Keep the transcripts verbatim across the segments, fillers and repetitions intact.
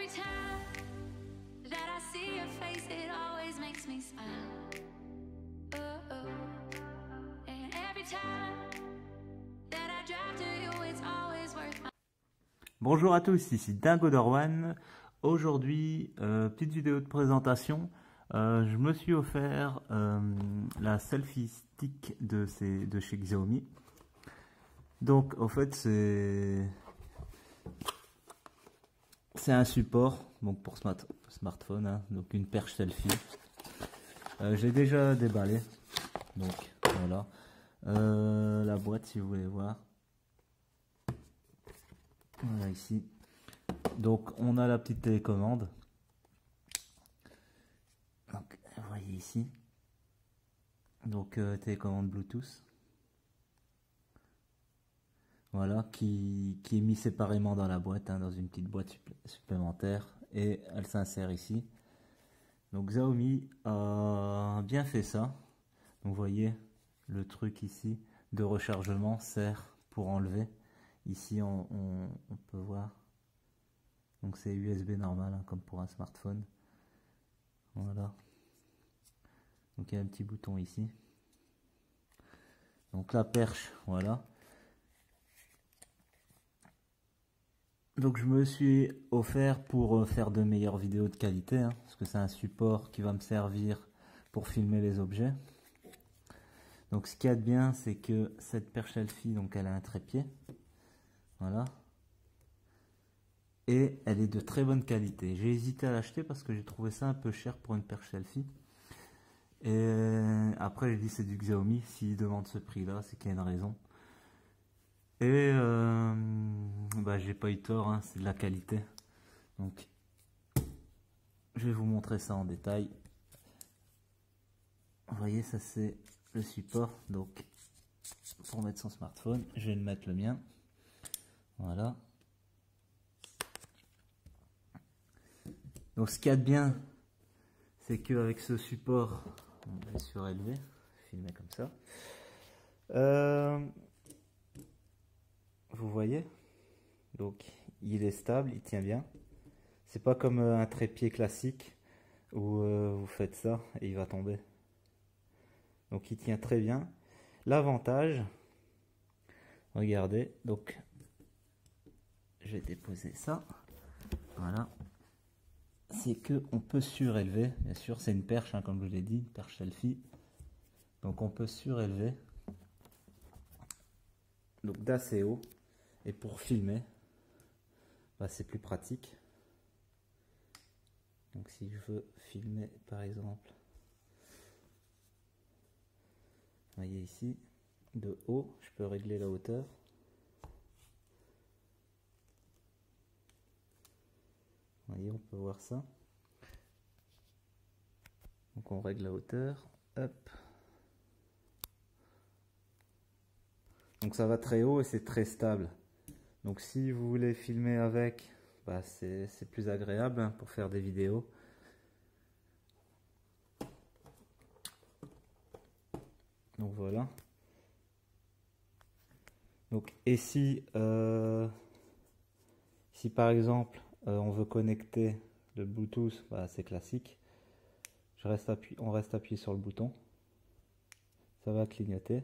every time that I see your face, it always makes me smile. Oh, oh. And every time that I drive to you, it's always worth my... Bonjour à tous, ici Dingo Dorwan. Aujourd'hui, euh, petite vidéo de présentation. Euh, je me suis offert euh, la selfie stick de, ces, de chez Xiaomi. Donc, en fait, c'est c'est un support donc pour smart, smartphone, hein, donc une perche selfie. Euh, J'ai déjà déballé, donc voilà. Euh, la boîte, si vous voulez voir. Voilà ici. Donc, on a la petite télécommande. Donc, vous voyez ici. Donc, euh, télécommande Bluetooth. Voilà, qui, qui est mis séparément dans la boîte, hein, dans une petite boîte supplé supplémentaire. Et elle s'insère ici. Donc, Xiaomi a bien fait ça. Donc, vous voyez, le truc ici de rechargement sert pour enlever. Ici, on, on, on peut voir. Donc, c'est U S B normal, hein, comme pour un smartphone. Voilà. Donc, il y a un petit bouton ici. Donc, la perche, voilà. Donc, je me suis offert pour faire de meilleures vidéos de qualité, hein, parce que c'est un support qui va me servir pour filmer les objets. Donc, ce qu'il y a de bien, c'est que cette perche selfie, donc elle a un trépied. Voilà. Et elle est de très bonne qualité. J'ai hésité à l'acheter parce que j'ai trouvé ça un peu cher pour une perche selfie. Et après, j'ai dit c'est du Xiaomi. S'ils demandent ce prix-là, c'est qu'il y a une raison. Et euh, bah, j'ai pas eu tort, hein, c'est de la qualité. Donc, je vais vous montrer ça en détail. Vous voyez, ça c'est le support. Donc, pour mettre son smartphone, je vais le mettre le mien. Voilà. Donc, ce qu'il y a de bien, c'est qu'avec ce support, on va surélever, filmer comme ça. Euh, vous voyez, donc il est stable, il tient bien. C'est pas comme un trépied classique où euh, vous faites ça et il va tomber. Donc il tient très bien. L'avantage, regardez, donc je vais déposer ça. Voilà. C'est que on peut surélever, bien sûr, c'est une perche, hein, comme je vous l'ai dit, une perche selfie. Donc on peut surélever, donc d'assez haut, et pour filmer, bah, c'est plus pratique. Donc si je veux filmer par exemple, vous voyez ici, de haut, je peux régler la hauteur. Vous voyez, on peut voir ça. Donc on règle la hauteur, hop. Donc ça va très haut et c'est très stable. Donc si vous voulez filmer avec, bah c'est plus agréable, hein, pour faire des vidéos. Donc voilà. Donc et si, euh, si par exemple euh, on veut connecter le Bluetooth, bah, c'est classique. Je reste appuyé, on reste appuyé sur le bouton. Ça va clignoter.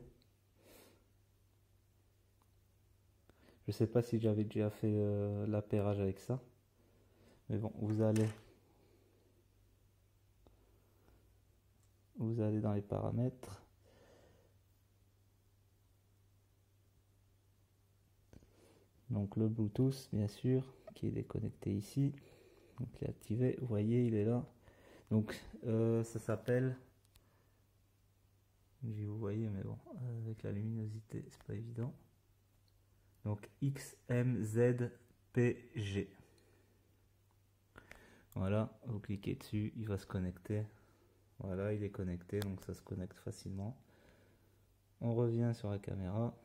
Je sais pas si j'avais déjà fait euh, l'appairage avec ça. Mais bon, vous allez vous allez dans les paramètres. Donc le Bluetooth, bien sûr, qui est déconnecté ici. Donc il est activé, vous voyez, il est là. Donc euh, ça s'appelle, vous voyez, mais bon, avec la luminosité, c'est pas évident. Donc X M Z P G. Voilà, vous cliquez dessus, il va se connecter. Voilà, il est connecté, donc ça se connecte facilement. On revient sur la caméra.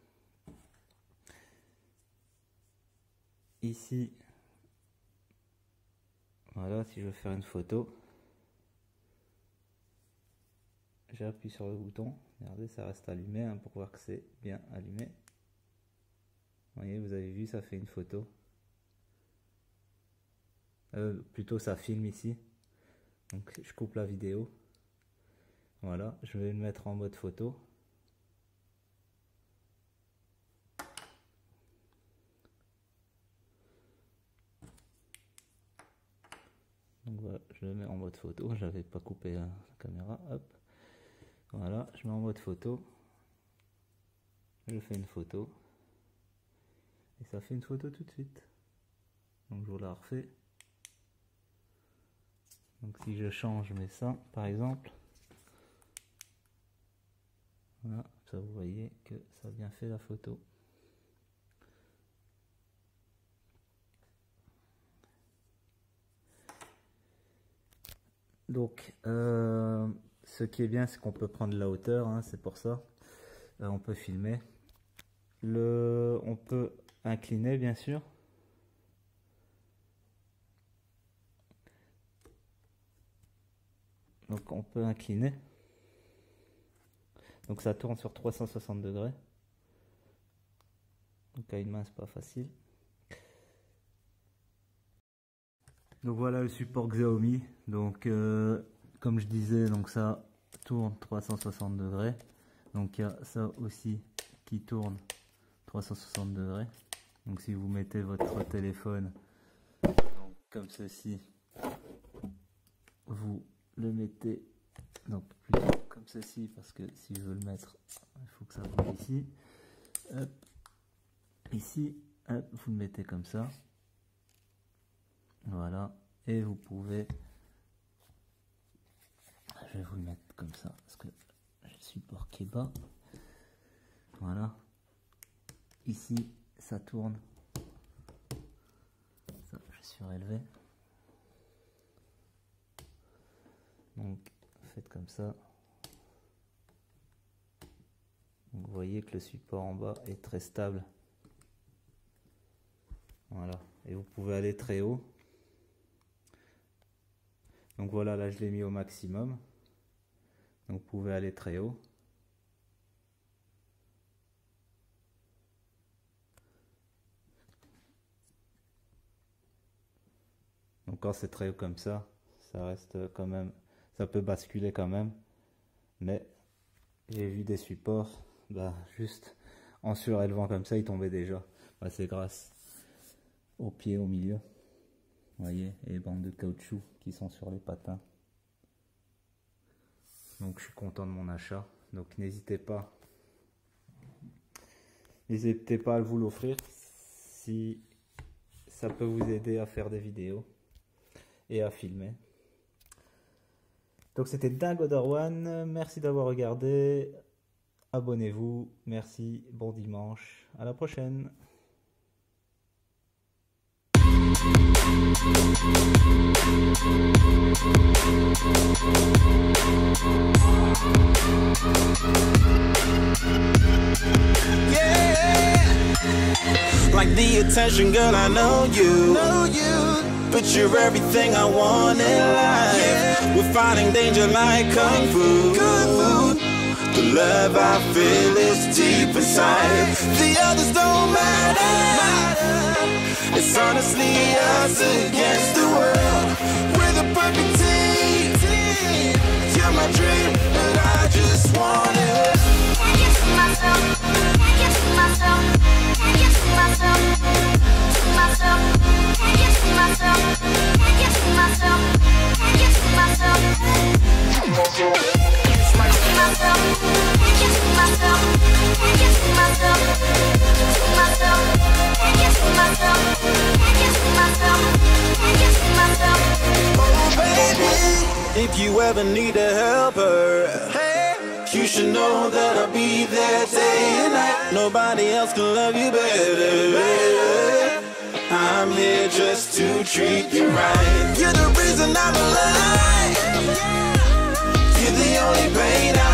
Ici, voilà, si je veux faire une photo, j'appuie sur le bouton. Regardez, ça reste allumé, hein, pour voir que c'est bien allumé. Vous voyez, vous avez vu, ça fait une photo. euh, plutôt ça filme ici. Donc je coupe la vidéo. Voilà, je vais le mettre en mode photo. Donc voilà, je le mets en mode photo. J'avais pas coupé la caméra. Hop. Voilà, je mets en mode photo. Je fais une photo. Et ça fait une photo tout de suite. Donc je vous la refais. Donc si je change, je mets ça par exemple. Voilà, ça vous voyez que ça a bien fait la photo. Donc euh, ce qui est bien, c'est qu'on peut prendre la hauteur, hein, c'est pour ça. Euh, on peut filmer. Le, on peut incliner bien sûr. Donc on peut incliner. Donc ça tourne sur trois cent soixante degrés. Donc à une main c'est pas facile. Donc voilà le support Xiaomi. Donc euh, comme je disais, donc ça tourne trois cent soixante degrés. Donc il y a ça aussi qui tourne trois cent soixante degrés. Donc si vous mettez votre téléphone donc, comme ceci, vous le mettez donc plutôt comme ceci, parce que si je veux le mettre, il faut que ça bouge ici. Hop. Ici, hop, vous le mettez comme ça. Voilà. Et vous pouvez, je vais vous le mettre comme ça, parce que j'ai le support qui est bas. Voilà. Ici, ça tourne. Ça, je surélevé. Donc, faites comme ça. Donc, vous voyez que le support en bas est très stable. Voilà. Et vous pouvez aller très haut. Donc voilà, là je l'ai mis au maximum. Donc vous pouvez aller très haut. Donc quand c'est très haut comme ça, ça reste quand même, ça peut basculer quand même. Mais j'ai vu des supports, bah, juste en surélevant comme ça, ils tombaient déjà. Bah, c'est grâce au pied au milieu. Vous voyez, et les bandes de caoutchouc qui sont sur les patins. Donc je suis content de mon achat. Donc n'hésitez pas. N'hésitez pas à vous l'offrir si ça peut vous aider à faire des vidéos et à filmer. Donc c'était Dingo Darwan. Merci d'avoir regardé. Abonnez-vous. Merci. Bon dimanche. À la prochaine. Yeah, like the attention, girl, I know you, know you. But you're everything I want in life. Yeah. We're fighting danger like kung fu. Kung fu. The love I feel is deep inside. The others don't matter. It's honestly us against the world. We're the perfect team. You're my dream, but I just want it. Can't get to myself. Can't get to myself. Can't get to myself. To myself. Can't get to myself. Can't get to myself. Can't get to myself. To myself. Can't get to myself. Can't get to myself. To myself. Can't get to myself. Can't get to myself. Can't get to myself. Oh baby, if you ever need a helper, hey, you should know that I'll be there day and night. Nobody else can love you better. I'm here just to treat you right. You're the reason I'm alive. You're the only pain I